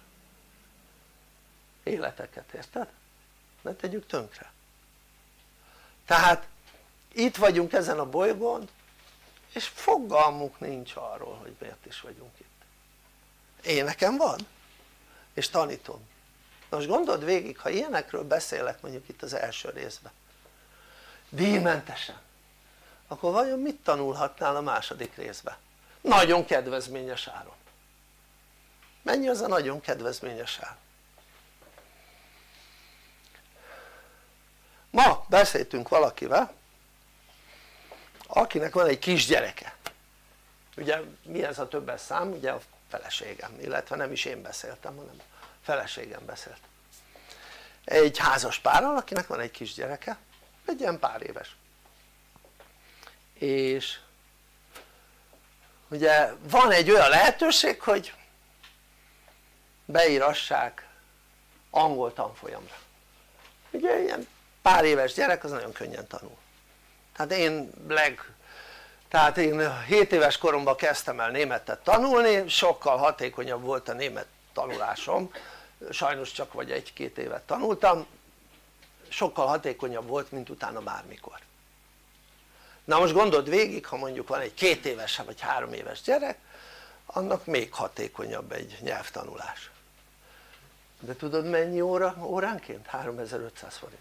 életeket, érted? Ne tegyük tönkre. Tehát itt vagyunk ezen a bolygón, és fogalmunk nincs arról, hogy miért is vagyunk itt. Én nekem van, és tanítom. Most gondold végig, ha ilyenekről beszélek mondjuk itt az első részben, díjmentesen, akkor vajon mit tanulhatnál a második részben? Nagyon kedvezményes áron. Mennyi az a nagyon kedvezményes ár? Ma beszéltünk valakivel, akinek van egy kisgyereke. Ugye mi ez a többes szám? Ugye a feleségem, illetve nem is én beszéltem, hanem a feleségem beszélt. Egy házas párral, akinek van egy kisgyereke, egy ilyen pár éves. És ugye van egy olyan lehetőség, hogy beírassák angol tanfolyamra. Ugye ilyen pár éves gyerek az nagyon könnyen tanul. Tehát én 7 éves koromban kezdtem el németet tanulni, sokkal hatékonyabb volt a német tanulásom, sajnos csak vagy 1-2 évet tanultam, sokkal hatékonyabb volt, mint utána bármikor. Na most gondold végig, ha mondjuk van egy 2 éves vagy 3 éves gyerek, annak még hatékonyabb egy nyelvtanulás. De tudod mennyi óránként? 3500 forint.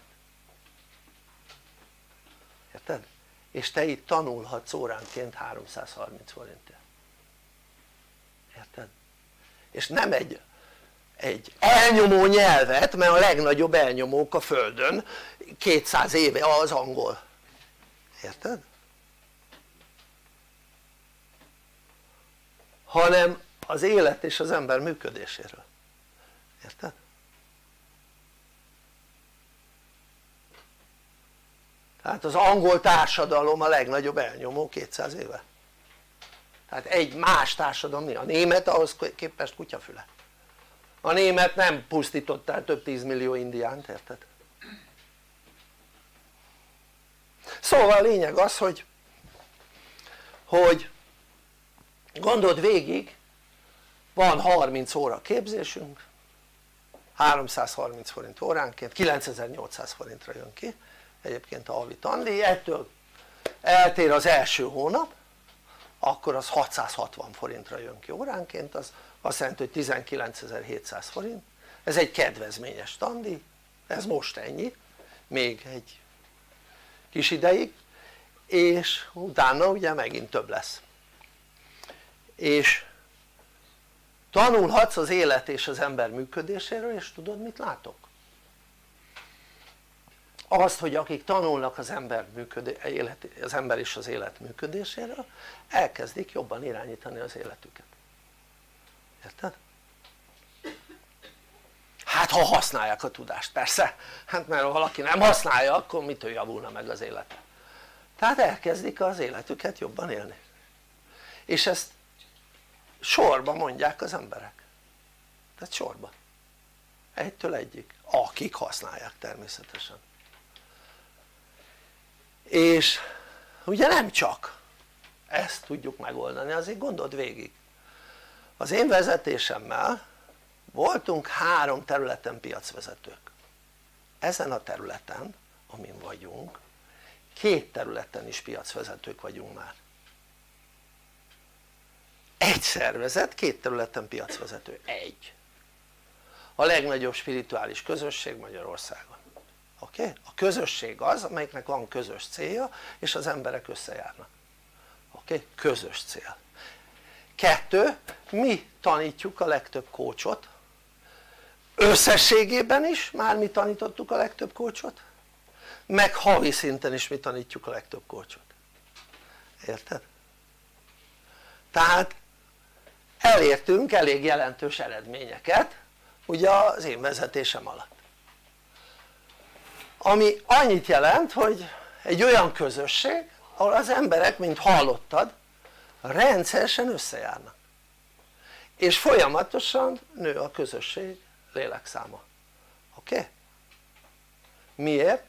Érted? És te itt tanulhatsz óránként 330 forintért. Érted? És nem egy elnyomó nyelvet, mert a legnagyobb elnyomók a földön 200 éve az angol. Érted? Hanem az élet és az ember működéséről. Érted? Tehát az angol társadalom a legnagyobb elnyomó 200 éve. Tehát egy más társadalom, mi? A német ahhoz képest kutyafüle. A német nem pusztított el több 10 millió indiánt, érted? Szóval a lényeg az, hogy gondold végig, van 30 óra képzésünk, 330 forint óránként, 9800 forintra jön ki egyébként a havi tandíj, ettől eltér az első hónap, akkor az 660 forintra jön ki óránként, az azt jelenti, hogy 19.700 forint, ez egy kedvezményes tandíj, ez most ennyi, még egy kis ideig, és utána ugye megint több lesz. És tanulhatsz az élet és az ember működéséről, és tudod mit látok? Azt, hogy akik tanulnak az ember és az élet működéséről, elkezdik jobban irányítani az életüket. Érted? Hát ha használják a tudást, persze, hát mert ha valaki nem használja, akkor mitől javulna meg az élete? Tehát elkezdik az életüket jobban élni, és ezt sorba mondják az emberek, tehát sorba, egytől egyig, akik használják természetesen. És ugye nem csak ezt tudjuk megoldani, azért gondold végig, az én vezetésemmel voltunk 3 területen piacvezetők. Ezen a területen, amin vagyunk, 2 területen is piacvezetők vagyunk már. Egy szervezet 2 területen piacvezető, egy. A legnagyobb spirituális közösség Magyarországon. Oké? A közösség az, amelyiknek van közös célja, és az emberek összejárnak. Oké? Közös cél. 2. Mi tanítjuk a legtöbb coachot, összességében is már mi tanítottuk a legtöbb coachot, meg havi szinten is mi tanítjuk a legtöbb coachot. Érted? Tehát elértünk elég jelentős eredményeket ugye az én vezetésem alatt, ami annyit jelent, hogy egy olyan közösség ahol az emberek, mint hallottad, rendszeresen összejárnak és folyamatosan nő a közösség lélekszáma. Oké? Miért?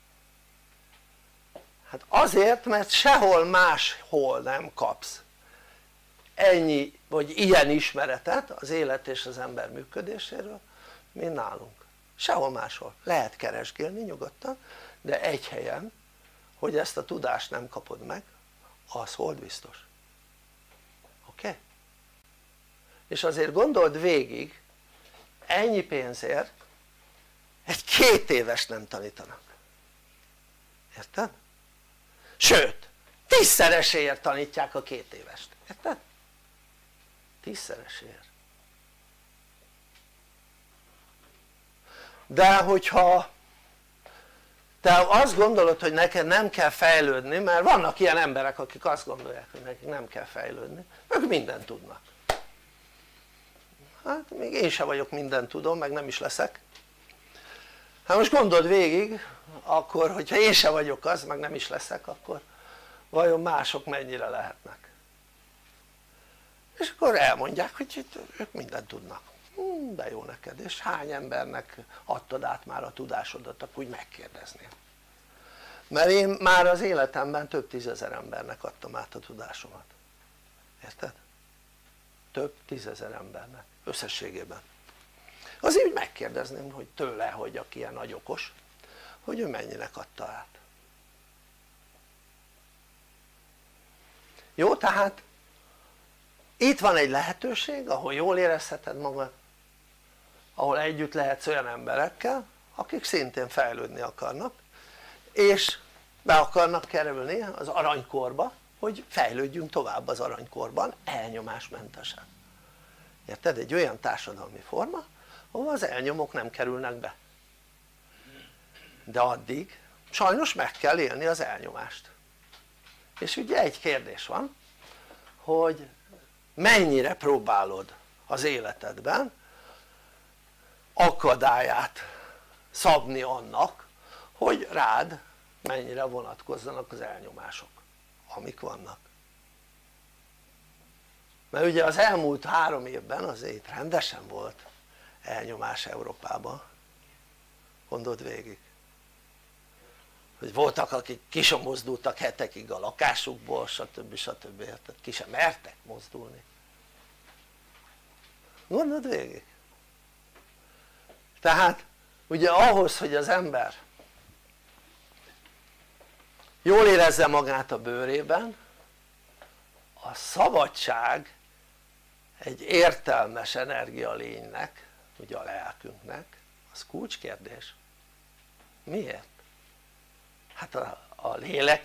Hát azért, mert sehol máshol nem kapsz ennyi vagy ilyen ismeretet az élet és az ember működéséről, mint nálunk. Sehol máshol. Lehet keresgélni nyugodtan, de egy helyen, hogy ezt a tudást nem kapod meg, az hold biztos. Oké? És azért gondold végig, ennyi pénzért egy 2 éves nem tanítanak. Érted? Sőt, 10-szereséért tanítják a 2 évest. Érted? 10-szereséért. De hogyha te azt gondolod, hogy neked nem kell fejlődni, mert vannak ilyen emberek, akik azt gondolják, hogy nekik nem kell fejlődni, ők mindent tudnak. Hát még én sem vagyok mindent tudom, meg nem is leszek. Hát most gondold végig, akkor hogyha én sem vagyok az, meg nem is leszek, akkor vajon mások mennyire lehetnek? És akkor elmondják, hogy ők mindent tudnak. De jó neked, és hány embernek adtad át már a tudásodat, akkor úgy megkérdezném. Mert én már az életemben több 10 000 embernek adtam át a tudásomat. Érted? Több 10 000 embernek összességében. Azért úgy megkérdezném, hogy tőle, hogy aki ilyen nagy okos, hogy ő mennyinek adta át. Jó, tehát itt van egy lehetőség, ahol jól érezheted magad, ahol együtt lehetsz olyan emberekkel, akik szintén fejlődni akarnak, és be akarnak kerülni az aranykorba, hogy fejlődjünk tovább az aranykorban elnyomásmentesen. Érted? Egy olyan társadalmi forma, ahol az elnyomók nem kerülnek be. De addig sajnos meg kell élni az elnyomást. És ugye egy kérdés van, hogy mennyire próbálod az életedben akadályát szabni annak, hogy rád mennyire vonatkozzanak az elnyomások, amik vannak. Mert ugye az elmúlt 3 évben azért rendesen volt elnyomás Európában, gondold végig, hogy voltak akik ki sem mozdultak hetekig a lakásukból, stb. Tehát ki sem mertek mozdulni. Gondold végig. Tehát ugye ahhoz, hogy az ember jól érezze magát a bőrében, a szabadság egy értelmes energialénynek, ugye a lelkünknek, az kulcskérdés. Miért? Hát a lélek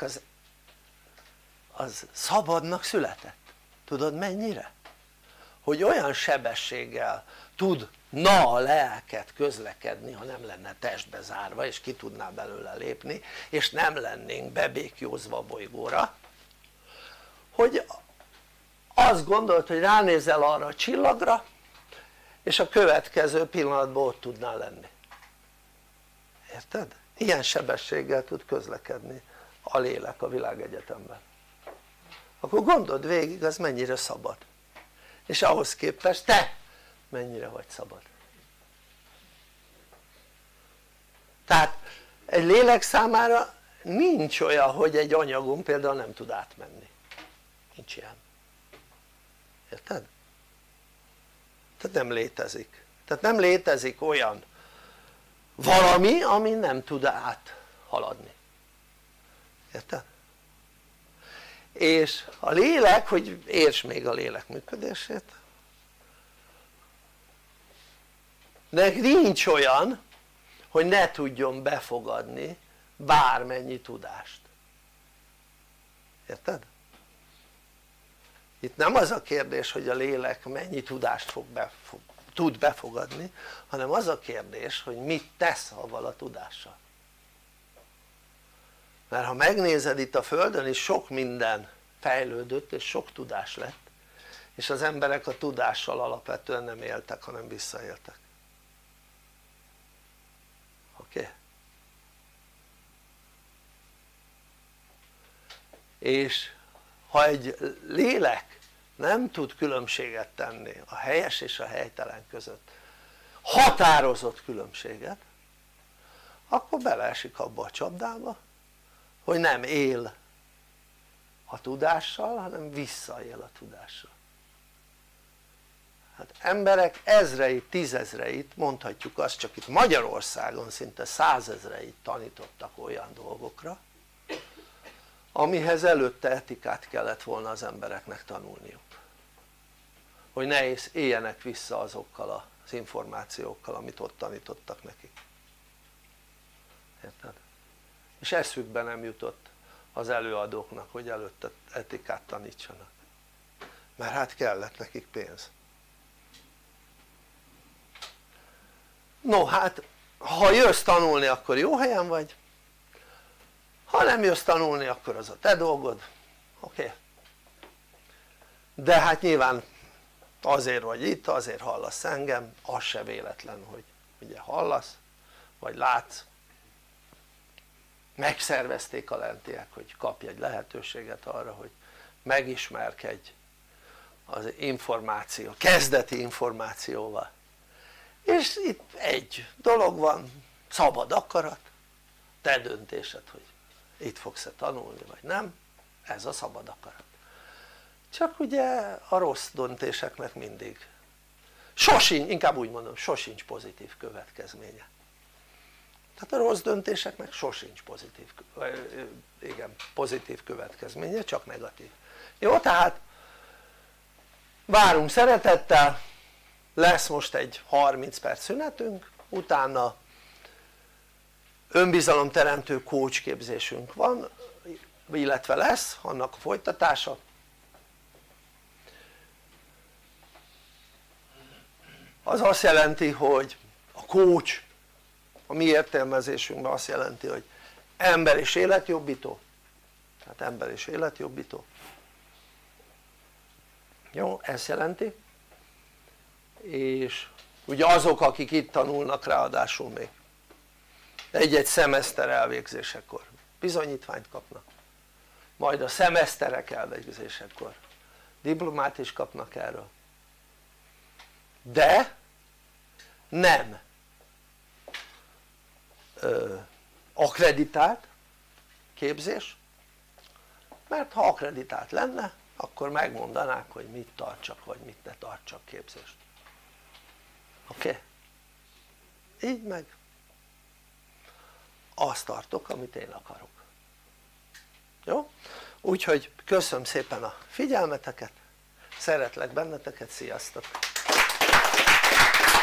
az szabadnak született. Tudod mennyire? Hogy olyan sebességgel tudna a lelket közlekedni, ha nem lenne testbe zárva és ki tudná belőle lépni, és nem lennénk bebékjózva a bolygóra, hogy azt gondolt, hogy ránézel arra a csillagra, és a következő pillanatban ott tudnál lenni. Érted? Ilyen sebességgel tud közlekedni a lélek a világegyetemben. Akkor gondold végig, az mennyire szabad. És ahhoz képest te mennyire vagy szabad. Tehát egy lélek számára nincs olyan, hogy egy anyagon például nem tud átmenni. Nincs ilyen. Érted? Tehát nem létezik. Tehát nem létezik olyan valami, ami nem tud áthaladni. érted? És a lélek, hogy értsd még a lélek működését, de nincs olyan hogy ne tudjon befogadni bármennyi tudást, érted? Itt nem az a kérdés hogy a lélek mennyi tudást tud befogadni, hanem az a kérdés hogy mit tesz avval a tudással. Mert ha megnézed itt a földön is sok minden fejlődött és sok tudás lett, és az emberek a tudással alapvetően nem éltek hanem visszaéltek. Oké? És ha egy lélek nem tud különbséget tenni a helyes és a helytelen között, határozott különbséget, akkor beleesik abba a csapdába hogy nem él a tudással hanem visszaél a tudással. Hát emberek ezreit, tízezreit, mondhatjuk azt, csak itt Magyarországon szinte százezreit tanítottak olyan dolgokra amihez előtte etikát kellett volna az embereknek tanulniuk, hogy ne éljenek vissza azokkal az információkkal amit ott tanítottak nekik, érted? És eszükbe nem jutott az előadóknak hogy előtte etikát tanítsanak, mert hát kellett nekik pénz. No hát ha jössz tanulni akkor jó helyen vagy, ha nem jössz tanulni akkor az a te dolgod, oké? De hát nyilván azért vagy itt, azért hallasz engem, az se véletlen hogy ugye hallasz vagy látsz, megszervezték a lentiek hogy kapj egy lehetőséget arra hogy megismerkedj az információ, kezdeti információval, és itt egy dolog van, szabad akarat, te döntésed hogy itt fogsz-e tanulni vagy nem, ez a szabad akarat. Csak ugye a rossz döntéseknek mindig sosincs, inkább úgy mondom, sosincs pozitív következménye. Tehát a rossz döntéseknek sosincs pozitív következménye, csak negatív. Jó, tehát várunk szeretettel, lesz most egy 30 perc szünetünk, utána önbizalomteremtő coach képzésünk van, illetve lesz annak a folytatása. Az azt jelenti hogy a coach a mi értelmezésünkben azt jelenti hogy ember és életjobbító, tehát ember és életjobbító, jó, ezt jelenti, és ugye azok akik itt tanulnak ráadásul még egy-egy szemeszter elvégzésekor bizonyítványt kapnak, majd a szemeszterek elvégzésekor diplomát is kapnak erről, de nem akkreditált képzés, mert ha akkreditált lenne akkor megmondanák hogy mit tartsak vagy mit ne tartsak képzést, oké? Így meg azt tartok amit én akarok, jó? Úgyhogy köszönöm szépen a figyelmeteket, szeretlek benneteket, sziasztok!